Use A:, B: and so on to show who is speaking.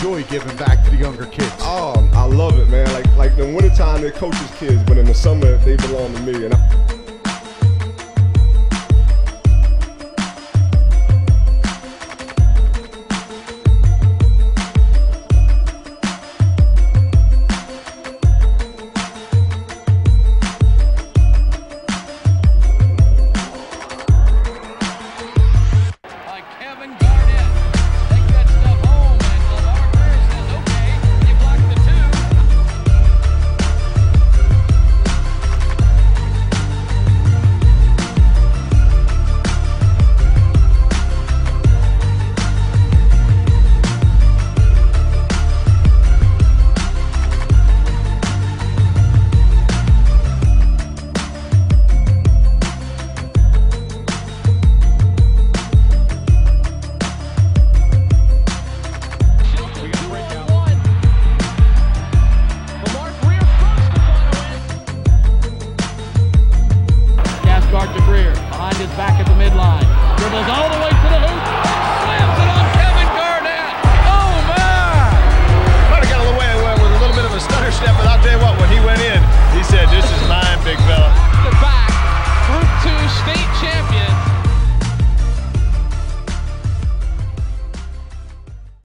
A: enjoy giving back to the younger kids?
B: Oh, I love it, man. Like in the wintertime, they're coaches' kids, but in the summer, they belong to me. And
C: Kevin Garnett, take that stuff home, and Lamarr Greer says, okay, you blocked the two. Guard to Greer, behind his back at the midline. Dribbles all the way to the hoop. Slams it on Kevin Garnett. Oh, man!
D: Might have got a little way with a little bit of a stutter step, but